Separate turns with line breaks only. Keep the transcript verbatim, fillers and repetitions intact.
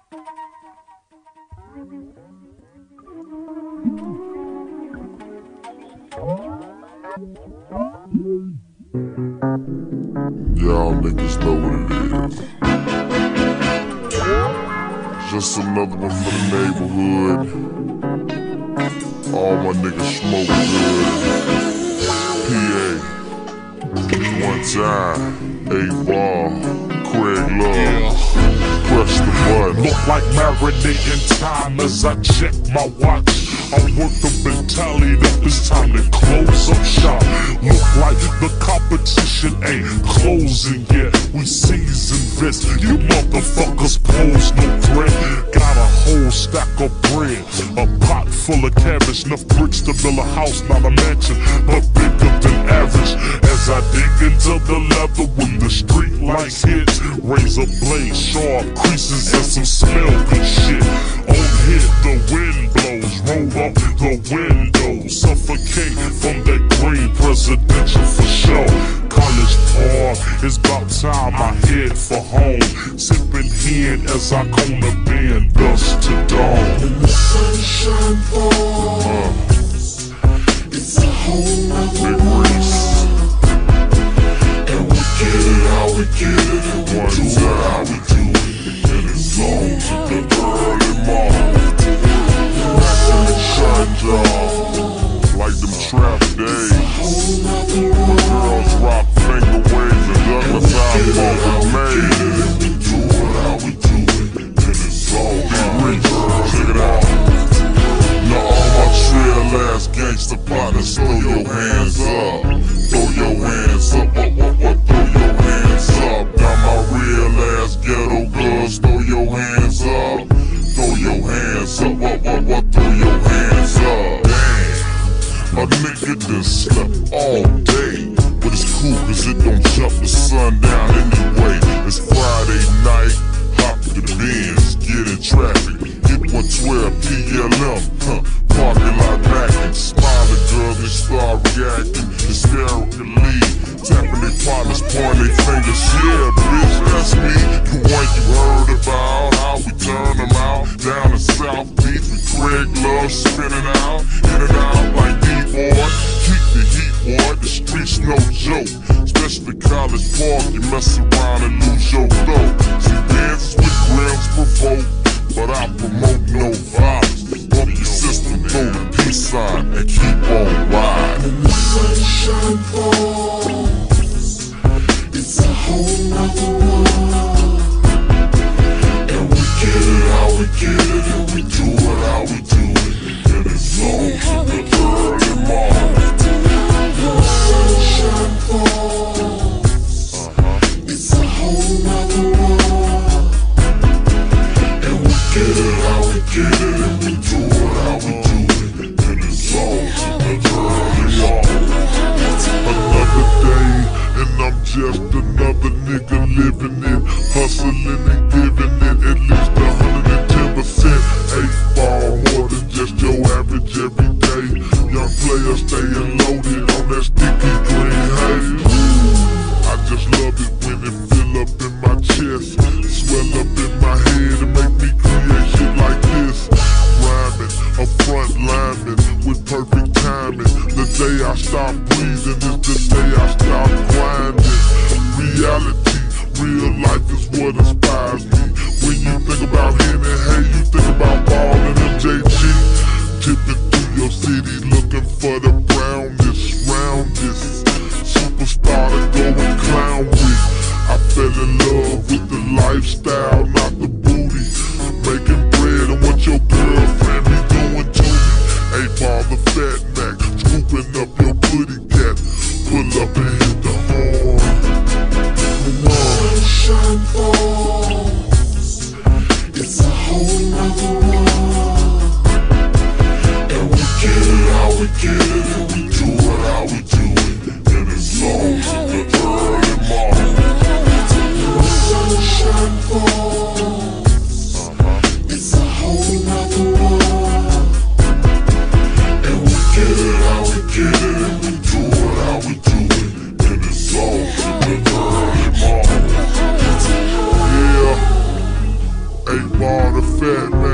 Y'all niggas know what it is. Just another one for the neighborhood. All my niggas smoke good. P A. One time. Eightball. Craig Love. Press the button.
Look like marinating time as I check my watch. I'm working been tallied up, it's time to close up shop. Look like the competition ain't closing yet. We season this, you motherfuckers pose no threat. Got a whole stack of bread, a pot full of cabbage, enough bricks to build a house, not a mansion, but bigger than average. As I dig into the leather when the street lights hit, razor blade, sharp creases and some smell good shit. On hit, the wind blows, roll up the window, suffocate from that green presidential for sure. College Park, it's about time I head for home, sipping hen as I cone the bend, dusk to dawn.
When the sunshine falls, uh, it's a whole nother world. And we get it how we get it, and we do it how we do it. And it's on to the early morning.
Like them trap days, when girls rock finger waves and Douglas Eyeball was made.
We do it how we do it, and it's all
rich. Check it out. Now all my trail ass gangsta partners, throw your hands up, throw your hands up, up, up, up, throw your hands up. Now my real ass ghetto girls, throw your hands up, throw your hands up, up, up, up, throw your hands up. A nigga done slept all day, but it's cool cause it don't jump the sundown anyway. It's Friday night, hop to the Benz, get in traffic, get one twelve P L M, huh, parking lot backing, smiling girls, they start reacting hysterically, tapping their partners, pointing their fingers, yeah bitch, that's me, the one you heard about, how we turn them out, down in South Beach with Craig Love spinning out, in and out like boy, keep the heat, boy, the streets no joke. Especially College Park, you mess around and lose your dough. See, dances with grams provoke, but I promote no violence. Bump your system, throw the peace sign, and keep on riding.
When the sunshine falls, it's a whole nother world. And we get it how we get it, and we do it how we do it. And it's on to the early morning. When the sunshine falls, it's a whole nother world. And we get it how we get it, and we do it how we do it. And it's on to the early morning.
Another day, and I'm just another nigga living it, hustling and giving it at least a hundred and ten percent. Eightball, more than just your average every day. Young players staying loaded on that sticky green haze. I just love it when it fill up in my chest, swell up in my head and make me create shit like this. Rhyming, a front lineman with perfect timing. The day I stop breathing is the day I stop grinding. Reality, real life is what inspires me. When you think about Henny, hey, you think about Ball and M J G. Tipping through your city looking for the brownness, roundest superstar to go and clown with. I fell in love with the lifestyle, not the booty. Making bread and what your girlfriend be doing to me. Eightball the fat Mac, scooping up your booty cat. Pull up and hit the horn.
When the sunshine falls, it's a whole nother world. And we get it how we get it, and we do it how we do it. And it's on to the early morning. When the sunshine falls, it's a whole nother world. And we get
Eightball, the fat man.